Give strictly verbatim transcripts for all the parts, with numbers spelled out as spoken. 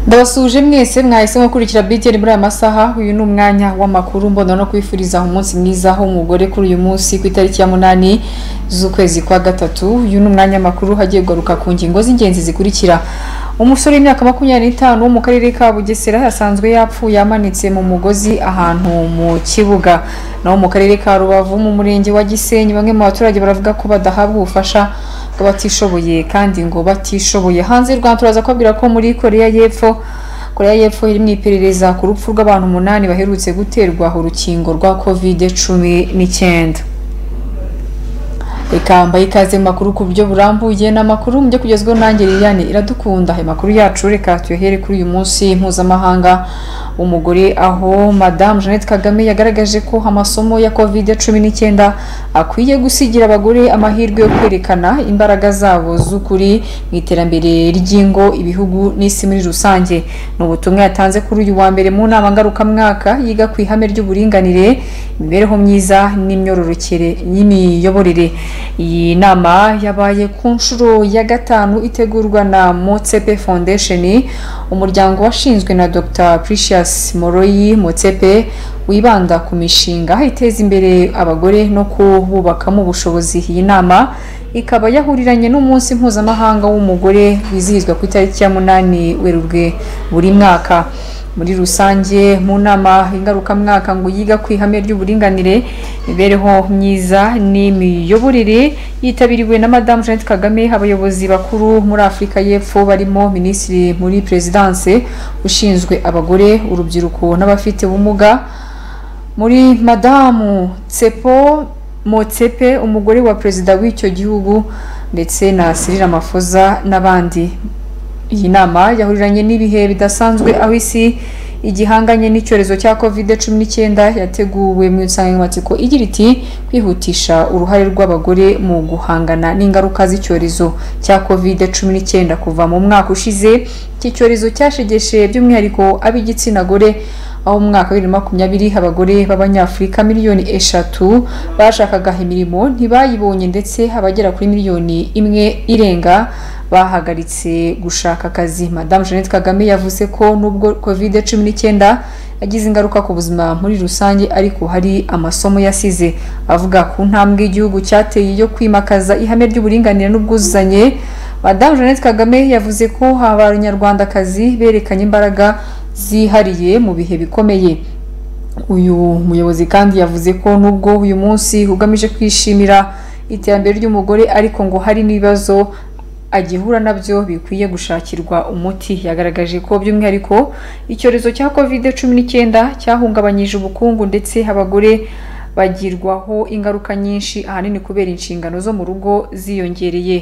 Ndabasuje mwese mwahise mukurikira B T N muri aya masaha. Uyu ni umwanya w'amakuru mbona no kwifuriza umunsi mwiza ho umugore kuri uyu munsi ku itariki ya munani z'ukwezi kwa gatatu. Uyu ni umwanya makuru hagiye garuka ku ngingo z'ingenzi zikurikira. Umusore w'imyaka makumyabiri n'itanu wo mu karere ka Bugesera yasanzwe yapfuye amanitse mu mugozi ahantu mu kibuga. Naho mu karere ka Rubavu mu murenge wa Gisenyi bamwe mu baturage baravuga ko badahabwa ubufasha batishoboye kandi ngo batishoboye. Hanze y'u Rwanda turaza kubabwira ko muri Korea y'Epfo Korea y'Epfo iri mu iperereza ku rupfu rw'abantu umunani baherutse guterwa urukingo rwa covid cumi n'icyenda. Reka mbaye ikaze makuru ku buryo burambuye n'amakuru mujye kugezweho nanjye Liliane Iradukunda. Ayo makuru yacu reka tuyohere kuri uyu munsi mpuzamahanga umugore, aho Madame Jeannette Kagame yagaragaje ko amasomo ya covid cumi n'icyenda akwiye gusigira abagore amahirwe yo kwerekana imbaraga zabo z'ukuri mu iterambere ry'ingo, ibihugu n'isi muri rusange. Ni ubutumwa yatanze kuri uyu wa mbere mu nama ngarukamwaka yiga ku ihame ry'uburinganire, imibereho myiza n'imyororokere y'imiyoborere. Iyi nama yabaye ku nshuro ya gatanu itegurwa na Motsepe Foundation, umuryango washinzwe na Doctor Precious Moroyi Motsepe wibanda ku mishinga iteza imbere abagore no kububakamo ubushobozi. Iyi nama ikaba yahuriranye n'umunsi mpuzamahanga w'umugore wizihizwa ku itariki ya munani Werurwe buri mwaka. Muri rusange mu nama ingarukamwaka ngo yiga ku ihame ry'uburinganire, imibereho myiza n'imiyoborere yitabiriwe na Madame Jeannette Kagame, abayobozi bakuru muri Afurika y'Epfo barimo Minisitiri muri Presidence ushinzwe abagore, urubyiruko n'abafite ubumuga, muri Madamu Tsepo Motsepe umugore wa perezida w'icyo gihugu, ndetse na Cyril Ramaphosa n'abandi. Iyi nama yahuriranye n'ibihe bidasanzwe aho isi igihanganye n'icyorezo cya covid cumi n'icyenda, yateguwe mu nsanganyamatsiko igira iti kwihutisha uruhare rw'abagore mu guhangana n'ingaruka z'icyorezo cya covid cumi n'icyenda. Kuva mu mwaka ushize iki cyorezo cyashegeshe by'umwihariko ab'igitsina gore, aho mu mwaka wa bibiri na makumyabiri abagore b'Abanyafurika miliyoni eshatu bashakaga imirimo ntibayibonye, ndetse abagera kuri miliyoni imwe irenga bahagaritse gushaka akazi. Madame Jeannette Kagame yavuze ko nubwo covid cumi n'icyenda yagize ingaruka ku buzima muri rusange, ariko hari amasomo yasize. Avuga ku ntambwe igihugu cyateye yo kwimakaza ihame ry'uburinganire n'ubwuzuzanye, Madame Jeannette Kagame yavuze ko abanyarwandakazi berekanye imbaraga zihariye mu bihe bikomeye. Uyu muyobozi kandi yavuze ko nubwo uyu munsi ugamije kwishimira iterambere ry'umugore, ariko ngo hari n'ibibazo agihura nabyo bikwiye gushakirwa umuti. Yagaragaje ko by'umwihariko icyorezo cya covid cumi n'icyenda cyahungabanyije ubukungu, ndetse abagore bagirwaho ingaruka nyinshi, ahanini kubera inshingano zo mu rugo ziyongereye.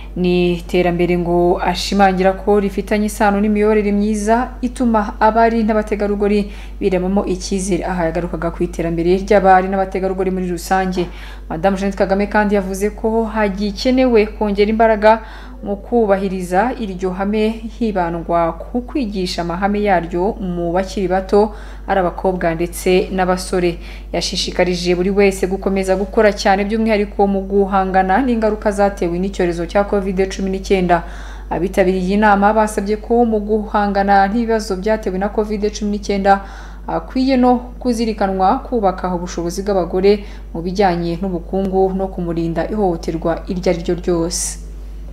Ni iterambere ngo ashimangira ko rifitanye isano n'imiyoborere myiza ituma abari n'abategarugori biremamo icyizere. Aha yagarukaga ku iterambere ry'abari n'abategarugori muri rusange. Madame Jeannette Kagame kandi yavuze ko hagikenewe kongera imbaraga mu kubahiriza iryo hame, hibandwa ku kwigisha amahame yaryo mu bakiri bato, ari abakobwa ndetse n'abasore. Yashishikarije buri wese gukomeza gukora cyane by'umwihariko mu guhangana n'ingaruka zatewe n'icyorezo cya covid cumi n'icyenda. Abitabiriye iyi nama basabye ko mu guhangana n'ibibazo byatewe na covid cumi n'icyenda akwiye no kuzirikanwa kubaka ubushobozi bw'abagore mu bijyanye n'ubukungu no kumurinda ihohoterwa iryo ari ryo ryose.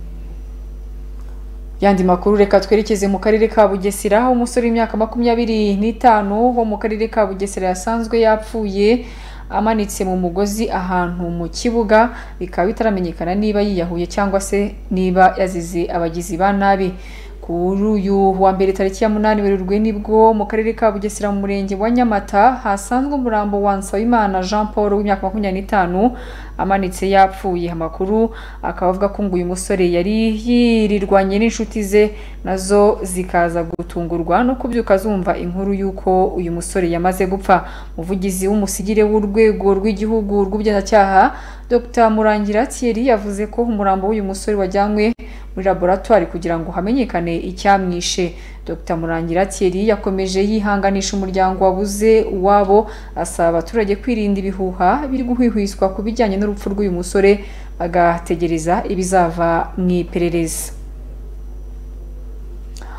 Yandi makuru reka twerekeze mu karere ka Bugesera. Umusore w'imyaka makumyabiri n'itanu wo mu karere ka Bugesera yasanzwe yapfuye amanitse mu mugozi ahantu mu kibuga, bikaba bitaramenyekana niba yiyahuye cyangwa se niba yazize abagizi ba nabi. Kuri uyu wa mbere tariki ya munani Werurwe nibwo mu karere ka Bugesera mu murenge wa Nyamata hasanzwe umurambo wa Nsabimana Jean Paul w'imyaka makumyabiri n'itanu amanitse yapfuye. Amakuru akaba avuga ko uyu musore yari yirirwanye n'inshuti ze, nazo zikaza gutungurwa no kubyuka zumva inkuru y'uko uyu musore yamaze gupfa. Umuvugizi w'umusigire w'urwego rw'igihugu rw'ubugenzacyaha Doctor Murangira Thierry yavuze ko umurambo w'uyu musore wajyanywe muri laboratoire kugira ngo hamenyekane icyamwishe. Doctor Murangira Thierry yakomeje yihanganisha umuryango wabuze uwabo, asaba abaturage kwirinda ibihuha biri guhwihwiswa ku bijyanye n'urupfu rw'uyu musore, bagategereza ibizava mu iperereza.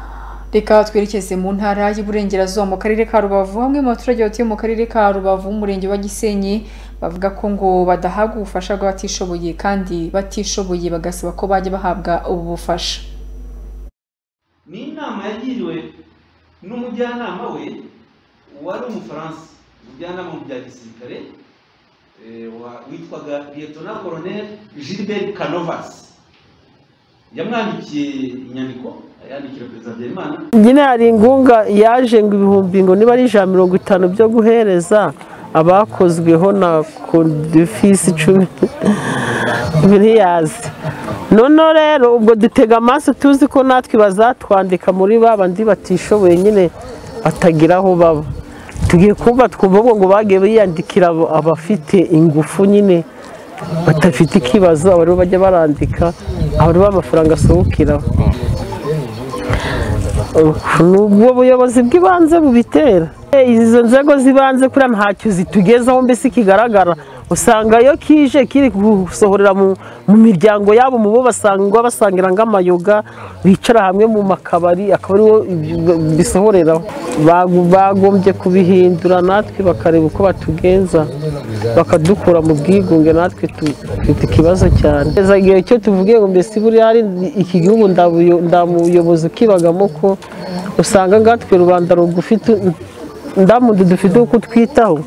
Reka twerekeze mu ntara y'Iburengerazuba mu karere ka Rubavu. Hamwe mu baturage batuye mu karere ka Rubavu umurenge wa Gisenyi bavuga ko ngo badahabwa ubufasha bw'abatishoboye kandi batishoboye bagasaba ko bajya bahabwa ubu bufasha. Ni inama yagiriwe n'umujyanama we wari umufaransa, umujyanama mu bya gisirikare witwaga Lieutenant Colonel Gilbert Canovas. Yamwandikiye inyandiko yandikira Perezida Habyarimana. Nyine hari ingunga yaje ngo ibihumbi ngo niba ari ijana mirongo itanu byo guhereza abakozweho na kodifisi icumi miliyazi. Noneho rero ubwo dutega amaso tuzi ko natwe bazatwandika muri ba bandi batishoboye nyine batagira aho baba. Tugiye kumva twumva ngo bagiye biyandikira abafite ingufu nyine batafite ikibazo, abo bajya barandika abo b'amafaranga asohokiraho. Ubwo buyobozi bw'ibanze bubitera. Izo nzego zibanze kuri ntacyo zitugezaho, mbese kigaragara usanga iyo kije kiri gusohorera mu miryango yabo, mu bo basanga basangira ng'amayoga bicara hamwe mu makabari, akaba ariwo bisohoreraho. Bagombye kubihindura natwe bakareba uko batugenza bakadukura mu bwigunge, natwe dufite ikibazo cyane. Igihe cyo tuvuge ngo mbese buri hari iki gihugu ndamuyobozi ukibagamo ko usanga ngatwe rubanda rugufi ndamudu dufite uko twitaho.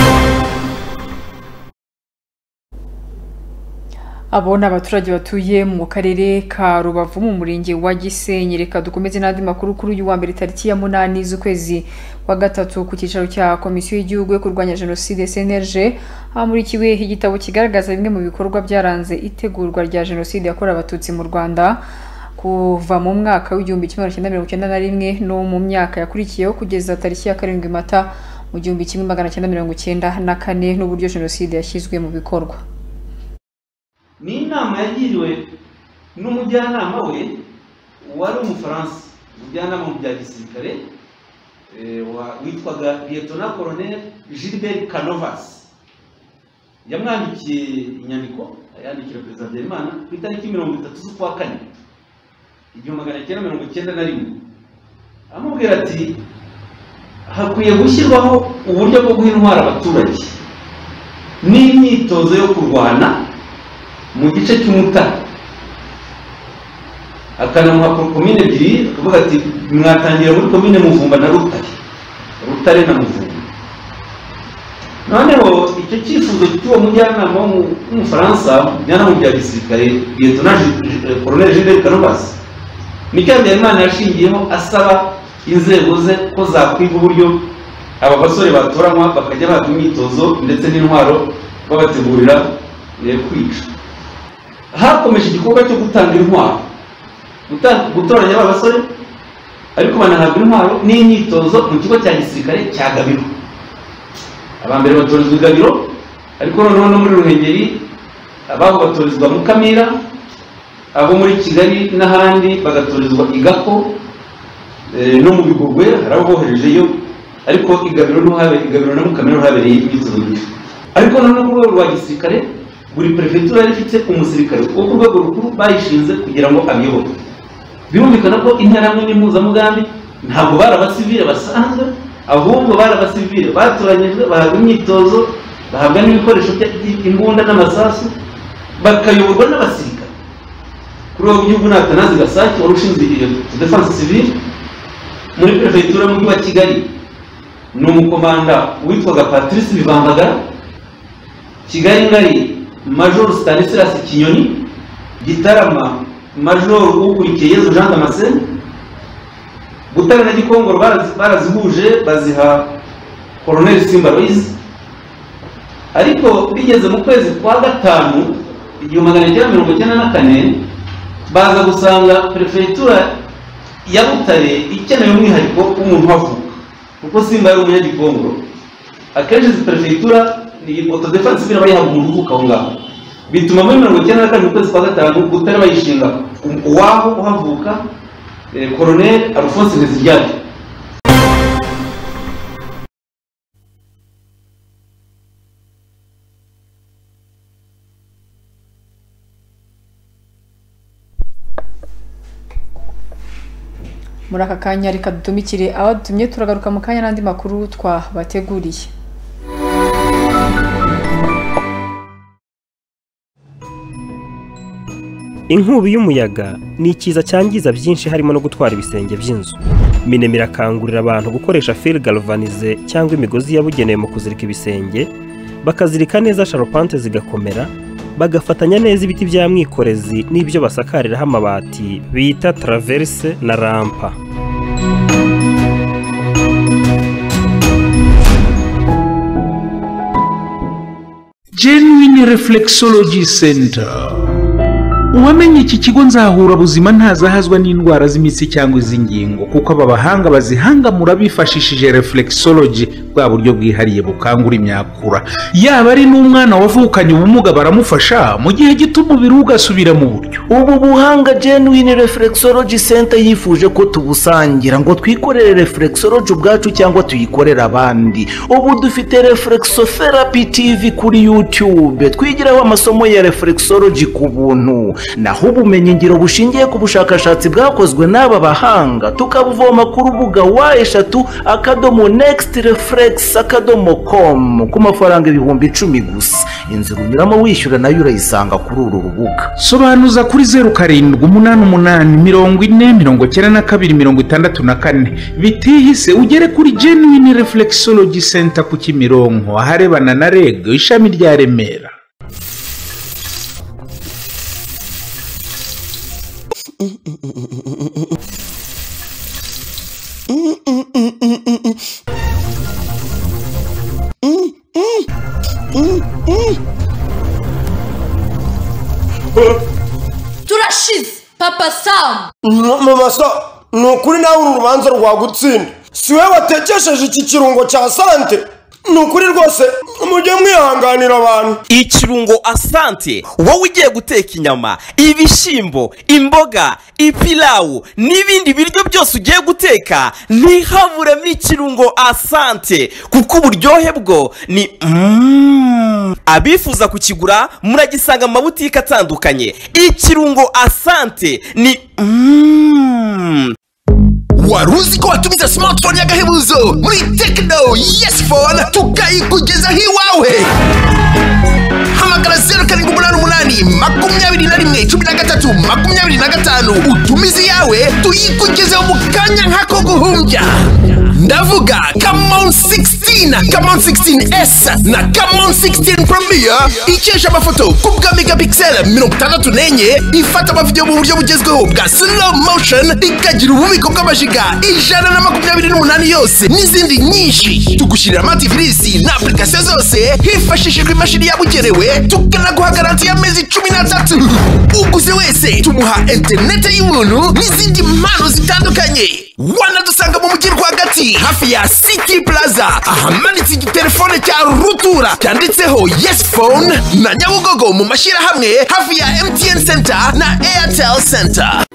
Abo ni abaturage batuye mu karere ka Rubavu mu murenge wa Gisenyi. Reka dukomeze n'andi makuru kuri uyu wa mbere tariki ya munani z'ukwezi wa gatatu ku cyicaro cya Komisiyo y'Igihugu yo kurwanya Jenoside C N L G hamurikiwe igitabo kigaragaza bimwe mu bikorwa byaranze itegurwa rya Jenoside yakorewe Abatutsi mu Rwanda kuva mu mwaka w'igihumbi kimwe magana cyenda mirongo icyenda na rimwe no mu myaka yakurikiyeho kugeza tariki ya karindwi Mata mu gihumbi kimwe magana cyenda mirongo icyenda na kane n'uburyo Jenoside yashyizwe mu bikorwa. Ni inama yagiriwe n'umujyanama we wari umufaransa, umujyanama mu bya gisirikare witwaga Lieutenant Colonel Gilbert Canovas. Yamwandikiye inyandiko yandikira Perezida Habyarimana ku itariki mirongo itatu z'ukwa kane igihumbi magana cyenda mirongo icyenda na rimwe, amubwira ati hakwiye gushyirwaho uburyo bwo guha intwaro abaturage n'imyitozo yo kurwana mu gice cy'Umutara. Akanamuha komine ebyiri akavuga ati mwatangira muri komine Muvumba na Rutare, Rutare na Muvumba. Noneho icyo cyifuzo cy'uwo mujyanama w'umufaransa mujyanama mu bya gisirikare Lieutenant Colonel Gilbert Canovas nicyo Habyarimana yashingiyeho asaba inzego ze ko zakwiga uburyo aba basore batoranywa bakajya bahabwa imyitozo ndetse n'intwaro babategurira kwica. Hakomeje igikorwa cyo gutanga intwaro, gutoranya aba basore ariko banahabwa intwaro n'imyitozo mu kigo cya gisirikare cya Gabiro. Abambere batorizwa Gabiro, ariko noneho no muri Ruhengeri ababo batorizwa mu Kamira, abo muri Kigali n'ahandi bagatorizwa Igako no mu Bigogwe hari abo boherejeyo, ariko Igabiro no habe Igabiro na Mukamira habereye imyitozo myinshi. Ariko noneho ku rwego rwa gisirikare buri prefecture yari ifite umusirikare wo ku rwego rukuru bayishinze kugira ngo abiyoboke. Birumvikana ko interahamwe n'impuzamugambi ntabwo bari abasivile basanzwe, ahubwo bari abasivile batoranyijwe bahabwa imyitozo, bahabwa n'ibikoresho by'imbunda n'amasasu, bakayoborwa n'abasirikare. Kuri uwo gihugu Natanazi Gasake wari ushinzwe defense civile muri prefecture y'umujyi wa Kigali ni umukomanda witwaga Patrice Bivambagara. Kigali ngari Major Stanislas Kinyoni, Gitarama Major ukurikiye Yezu Jean Damascene, Butare na Gikongoro barazihuje baziha Colonel Simba Loise. Ariko bigeze mu kwezi kwa gatanu igihumbi magana cyenda mirongo icyenda na kane baza gusanga prefectura ya Butare ikeneye umwihariko w'umuntu havuka, kuko Simba yari umunyagikongoro. Akenshi izi prefectura ni autodefense bira bayihabwa umuntu uvuka aho ngaho, bituma muri mirongo icyenda na kane mu kwezi kwa gatanu Butare bayishinga uwaho uhavuka Colonel Alphonse Nteziryayo. muri aka kanya reka dutumikire abadutumye turagaruka mu kanya n'andi makuru twabateguriye. Inkubi y'umuyaga ni ikiza cyangiza byinshi harimo no gutwara ibisenge by'inzu. Minema irakangurira abantu gukoresha fil galvanize cyangwa imigozi yabugenewe mu kuzirika ibisenge, bakazirika neza sharpante zigakomera, bagafatanya neza ibiti bya mwikorezi n'ibyo basakariraho amabati bita traverse na rampa. Genuine Reflexology Center. Uwamenye iki kigo nzahura buzima ntazahazwa n'indwara z'imitsi cyangwa iz'ingingo kuko aba bahanga bazihangamura bifashishije reflexology, bwa buryo bwihariye bukangura imyakura. Yaba ari n'umwana wavukanye ubumuga baramufasha mu gihe gito umubiri ugasubira mu buryo. Ubu buhanga Genuine Reflexology Center yifuje ko tubusangira ngo twikorere reflexology ubwacu cyangwa tuyikorera abandi. Ubu dufite Reflexotherapy T V kuri YouTube twigiraho amasomo ya reflexology ku buntu. Naho ubumenyi ngiro bushingiye ku bushakashatsi bwakozwe n'aba bahanga tukabuvoma ku rubuga wa eshatu akadomo next reflex akadomo com ku mafaranga ibihumbi icumi gusa. Inzira unyuramo wishyura nayo urayisanga kuri uru rubuga. Sobanuza kuri zeru karindwi umunani umunani mirongo ine mirongo icyenda na kabiri mirongo itandatu na kane. Bitihise ugere kuri Genuine Reflexology Center ku Kimironko aharebana na R E G ishami rya Remera. Turashize Papa Sam. Mama Sam, nukuri nawe uru rubanza rwagutsinda. Si wewe watekesheje iki kirungo cya sante. Nukuri rwose mujye mwihanganira abantu. Ikirungo asante wowe ugiye guteka inyama, ibishimbo, imboga, ipilawu n'ibindi biryo byose ugiye guteka, ntihaburemo ikirungo asante kuko uburyohe bwo ni mm. Abifuza kukigura muragisanga mu mabutike atandukanye. Ikirungo asante ni mm. Waruzi ko watumiza smartphone y'agahebuzo muri Tecno Yes Phone tukayikugezaho iwawe. Hamagara zeru karindwi umunani umunani makumyabiri na rimwe cumi na gatatu makumyabiri na gatanu utumize yawe tuyikugezeho mu kanya nk'ako guhumbya. Ndavuga Camon sixteen, Camon sixteen S na Camon sixteen Premier ikesha amafoto ku bwa megapixel mirongo itandatu n'enye, ifata amavideo mu buryo bugezweho bwa slow motion, ikagira ububiko bw'amajiga ijana na makumyabiri n'umunani yose n'izindi nyinshi. Tugushyirira amativisi na application zose hifashishijwe imashini yabugenewe, tukanaguha garanti y'amezi cumi n'atatu. Uguze wese tumuha internet y'ubuntu n'izindi mpano zitandukanye. Wanadusanga mu mujyi rwagati hafi ya City Plaza ahamanitse igitelefone cya rutura cyanditseho Yes Phone, na Nyabugogo mu mashyirahamwe hafi ya M T N Center na Airtel Center.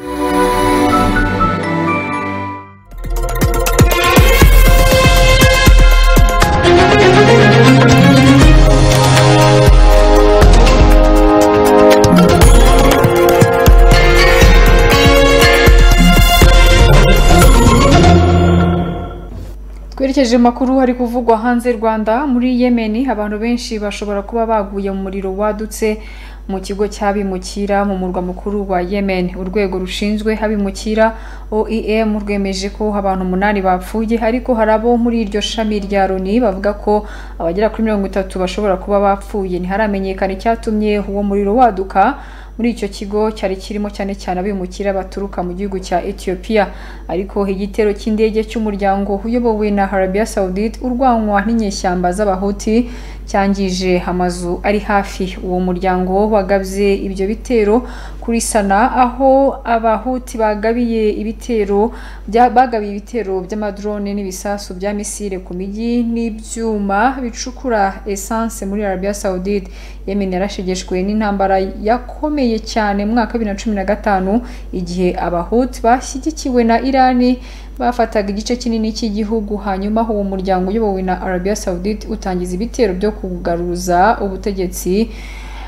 Twerekeje makuru hari kuvugwa hanze Rwanda. Muri Yemen abantu benshi bashobora kuba baguye mu muriro wadutse mu kigo cy'abimukira mu murwa mukuru wa Yemen. Urwego rushinzwe abimukira O I M rwemeje ko abantu umunani bapfuye, ariko harabo muri iryo shami rya Loni bavuga ko abagera kuri mirongo itatu bashobora kuba bapfuye. Ntiharamenyekana icyatumye uwo muriro waduka muri icyo kigo cyari kirimo cyane cyane abimukira baturuka mu gihugu cya Ethiopia. Ariko igitero cy'indege cy'umuryango uyobowe na Arabia Saudite urwanwa n'inyeshyamba z'abahuti cyangije amazu ari hafi. Uwo muryango wagabye ibyo bitero kuri Sana, aho abahuti bagabiye ibitero bagabiye ibitero by'amadrone n'ibisasu bya misile ku mijyi n'ibyuma bicukura essence muri Arabia Saudite. Yemen yarashegeshwe n'intambara yakomeye cyane mu mwaka wa bibiri na cumi na gatanu igihe abahuti bashyigikiwe na Irani bafataga igice kinini cy'igihugu. Hanyuma uwo muryango uyobowe na Arabia Saudite utangiza ibitero byo kugaruza ubutegetsi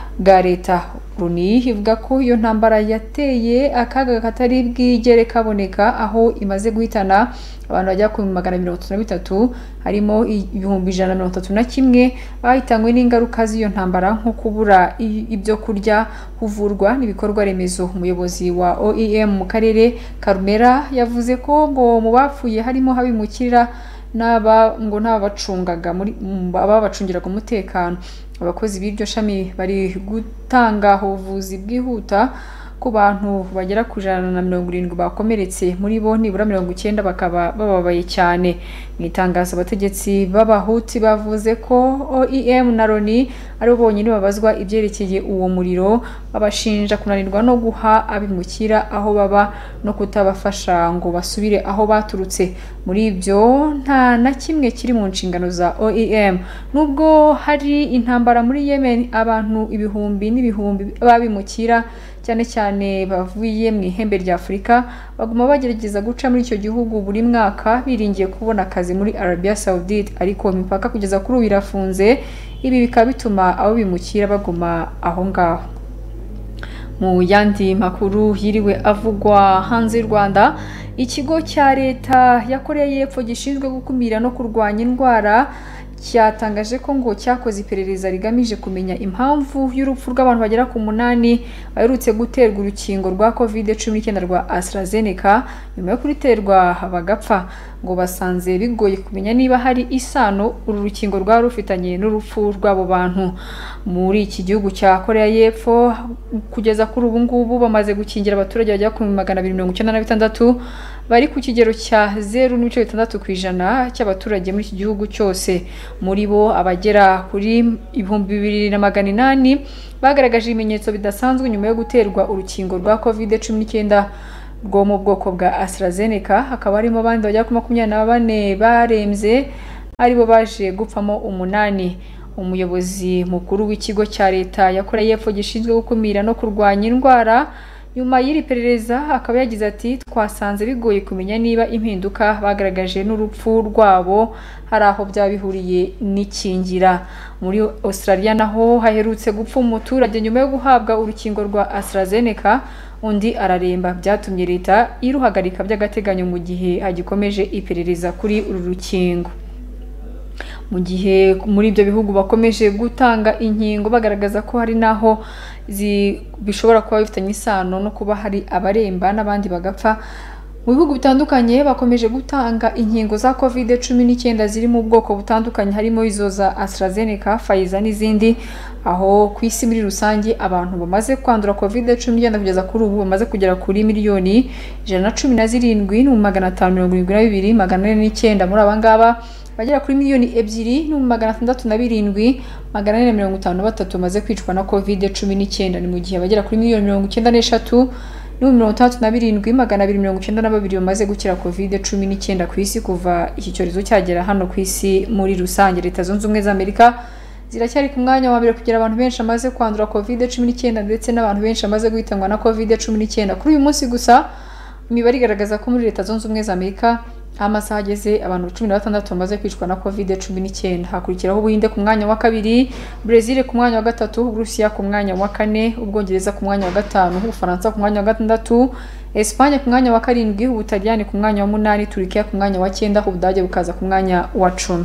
bwa leta. Loni ivuga ko iyo ntambara yateye akaga katari bwigere kaboneka aho imaze guhitana abantu bajya ku magana mirongo itatu na bitatu harimo ibihumbi ijana na mirongo itatu na kimwe bahitanywe n'ingaruka z'iyo ntambara nko kubura ibyo kurya, kuvurwa n'ibikorwa remezo. Umuyobozi wa O I M mu karere Karumera yavuze ko ngo mu bapfuye harimo habimukira n'aba ngo n'ababacungaga muri ababacungiraga umutekano. Abakozi b'iryo shami bari gutanga ubuvuzi bwihuta ku bantu bagera ku ijana na mirongo irindwi bakomeretse, muri bo nibura mirongo icyenda bakaba bababaye cyane. Mu itangazo abategetsi b'abahuti bavuze ko O I M na Loni ari bo bonyine babazwa ibyerekeye uwo muriro, babashinja kunanirwa no guha abimukira aho baba no kutabafasha ngo basubire aho baturutse. Muri ibyo nta na kimwe kiri mu nshingano za O I M. Nubwo hari intambara muri Yemen, abantu ibihumbi n'ibihumbi babimukira cyane cyane bavuye mu ihembe rya Afurika baguma bagerageza guca muri icyo gihugu buri mwaka biringiye kubona akazi muri Arabia Saudite, ariko imipaka kugeza kuri ubu irafunze. Ibi bikaba bituma abo bimukira baguma aho ngaho. Mu yandi makuru yiriwe avugwa hanze y'u Rwanda, ikigo cya leta ya Korea y'Epfo gishinzwe gukumira no kurwanya indwara cyatangaje ko ngo cyakoze iperereza rigamije kumenya impamvu y'urupfu rw'abantu bagera ku munani baherutse guterwa urukingo rwa covid cumi n'icyenda rwa AstraZeneca nyuma yo kuriterwa bagapfa. Ngo basanze bigoye kumenya niba hari isano uru rukingo rwa rufitanye n'urupfu rw'abo bantu. Muri iki gihugu cya Korea y'Epfo kugeza kuri ubu ngubu bamaze gukingira abaturage bajya ku magana abiri mirongo icyenda na bitandatu bari ku kigero cya zeru n'ibice bitandatu ku ijana cy'abaturage muri iki gihugu cyose. Muri bo abagera kuri ibihumbi bibiri na magana inani bagaragaje ibimenyetso bidasanzwe nyuma yo guterwa urukingo rwa covid cumi n'icyenda rwo mu bwoko bwa AstraZeneca. Hakaba harimo abandi bajya ku makumyabiri na bane barembye aribo baje gupfamo umunani. Umuyobozi mukuru w'ikigo cya leta ya Korea y'Epfo gishinzwe gukumira no kurwanya indwara nyuma y'iri perereza akaba yagize ati twasanze bigoye kumenya niba impinduka bagaragaje n'urupfu rwabo hari aho byabihuriye n'ikingira. Muri Australia naho haherutse gupfa umuturage nyuma yo guhabwa urukingo rwa AstraZeneca, undi araremba, byatumye leta iruhagarika by'agateganyo mu gihe hagikomeje iperereza kuri uru rukingo. Mu gihe muri ibyo bihugu bakomeje gutanga inkingo bagaragaza ko hari naho bishobora kuba bifitanye isano no kuba hari abaremba n'abandi bagapfa, mu bihugu bitandukanye bakomeje gutanga inkingo za covid cumi n'icyenda ziri mu bwoko butandukanye harimo izo za AstraZeneca, Pfizer n'izindi, aho ku isi muri rusange abantu bamaze kwandura covid cumi n'icyenda kugeza kuri ubu bamaze kugera kuri miliyoni ijana na cumi na zirindwi n'ibihumbi magana atanu mirongo irindwi na bibiri magana ane n'icyenda. Muri aba ngaba bagera kuri miliyoni ebyiri n'ibihumbi magana atandatu na birindwi magana ane na mirongo itanu na batatu bamaze kwicwa na covid cumi n'icyenda. Ni mu gihe abagera kuri miliyoni mirongo icyenda n'eshatu n'ibihumbi mirongo itandatu na birindwi magana abiri mirongo icyenda na babiri bamaze gukira covid cumi n'icyenda ku isi kuva iki cyorezo cyagera hano ku isi muri rusange. Leta Zunze Ubumwe za Amerika ziracyari ku mwanya wa mbere kugira abantu benshi amaze kwandura covid cumi n'icyenda ndetse n'abantu benshi amaze guhitanwa na covid cumi n'icyenda. Kuri uyu munsi gusa imibare igaragaza ko muri Leta Zunze Ubumwe za Amerika amasaha ageze abantu cumi na batandatu bamaze kwicwa na covid cumi n'icyenda. Hakurikiraho Ubuhinde ku mwanya wa kabiri, Brazil ku mwanya wa gatatu, Uburusiya ku mwanya wa kane, Ubwongereza ku mwanya wa gatanu, Ubufaransa ku mwanya wa gatandatu, Espagne ku mwanya wa karindwi, Ubutaliyani ku mwanya wa munani, Turkiya ku mwanya wa cyenda, Ubudage bukaza ku mwanya wa cumi.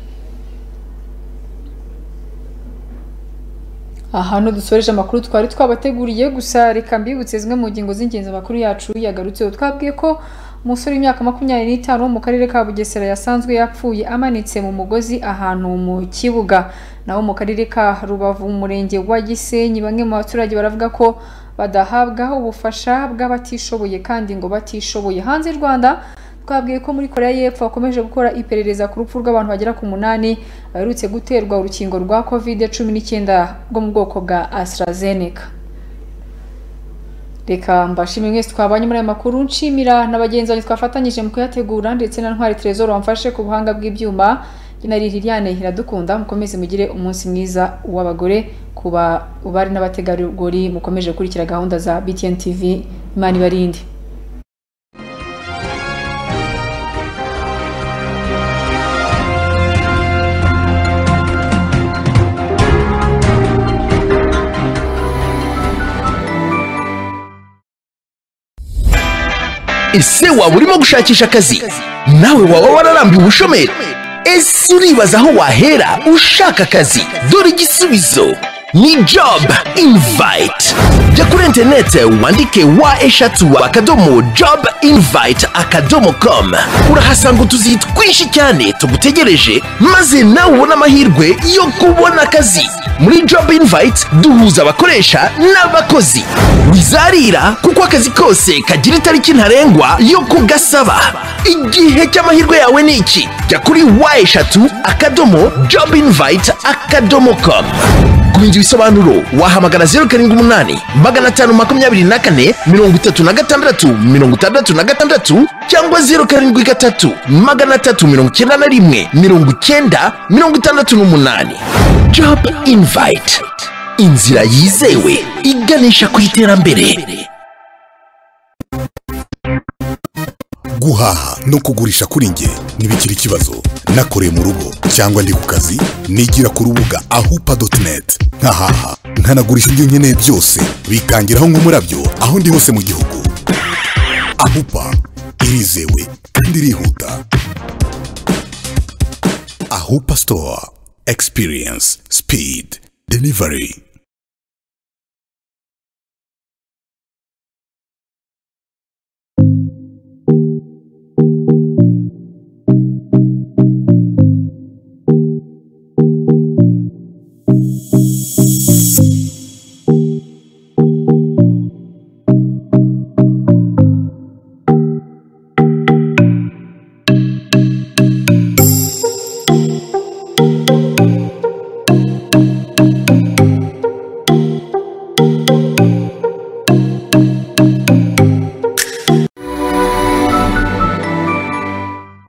Ahantu dusoreje amakuru twari twabateguriye, gusa reka mbibutse zimwe mu ngingo z'ingenzi amakuru yacu yagarutseho. Twabwiye ko umusore w'imyaka makumyabiri n'itanu wo mu karere ka Bugesera yasanzwe yapfuye amanitse mu mugozi ahantu mu kibuga. Naho mu karere ka Rubavu mu murenge wa Gisenyi bamwe mu baturage baravuga ko badahabwa ubufasha bw'abatishoboye kandi ngo batishoboye. Hanze y'u Rwanda twabwiye ko muri Korea y'Epfo bakomeje gukora iperereza ku rupfu rw'abantu bagera ku munani baherutse guterwa urukingo rwa covid cumi n'icyenda rwo mu bwoko bwa AstraZeneca. Reka mbashimire mwese twabanye muri aya makuru, nshimira na bagenzi banjye twafatanyije mu kuyategura ndetse na Ntwari Trezor wamfashe ku buhanga bw'ibyuma. Inari Liliane Iradukunda, mukomeze mugire umunsi mwiza w'abagore, kuba ubari n'abategarugori mukomeje gukurikira gahunda za B T N T V. Imana ibarinde. ese waba urimo gushakisha akazi nawe waba wararambiwe ubushomeri ese uribaza aho wahera ushaka akazi dore igisubizo ni job invite jya kuri interineti wandike wa eshatu akadomo job invite akadomo com urahasanga utuzi twinshi cyane tugutegereje maze nawe ubona amahirwe yo kubona akazi muri job invite duhuza abakoresha n'abakozi wizarira kuko akazi kose kagira itariki ntarengwa yo kugasaba igihe cy'amahirwe yawe ni iki jya kuri wa eshatu akadomo job invite akadomo com kubindi bisobanuro wahamagara zeru karindwi umunani magana atanu makumyabiri na kane mirongo itatu na gatandatu mirongo itandatu na gatandatu cyangwa zeru karindwi gatatu magana atatu mirongo icyenda na rimwe mirongo icyenda mirongo itandatu n'umunani job invite inzira yizewe iganisha ku iterambere. guhaha no kugurisha kuri nge ntibikiri ikibazo nakoreye mu rugo cyangwa ndi ku kazi nigira ku rubuga ahupa doti neti nkahaha nkanagurisha ibyo nkeneye byose bikangiraho nk'umurabyo aho ndi hose mu gihugu. Ahupa irizewe kandi irihuta. Ahupa store experience speed delivery.